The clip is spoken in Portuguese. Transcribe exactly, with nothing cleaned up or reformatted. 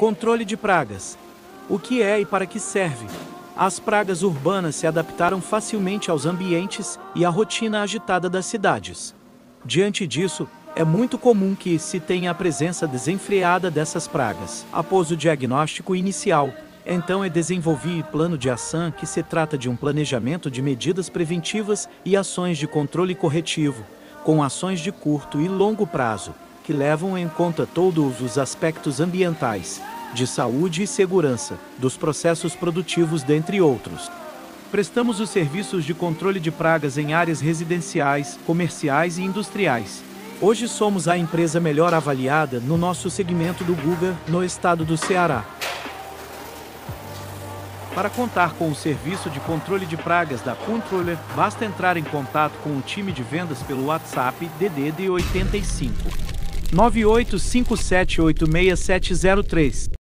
Controle de pragas. O que é e para que serve? As pragas urbanas se adaptaram facilmente aos ambientes e à rotina agitada das cidades. Diante disso, é muito comum que se tenha a presença desenfreada dessas pragas. Após o diagnóstico inicial, então é desenvolvido plano de ação, que se trata de um planejamento de medidas preventivas e ações de controle corretivo, com ações de curto e longo prazo, que levam em conta todos os aspectos ambientais, de saúde e segurança, dos processos produtivos, dentre outros. Prestamos os serviços de controle de pragas em áreas residenciais, comerciais e industriais. Hoje somos a empresa melhor avaliada no nosso segmento do Google, no estado do Ceará. Para contar com o serviço de controle de pragas da Controller, basta entrar em contato com o time de vendas pelo WhatsApp D D D oitenta e cinco, nove oito cinco sete oito seis sete zero três.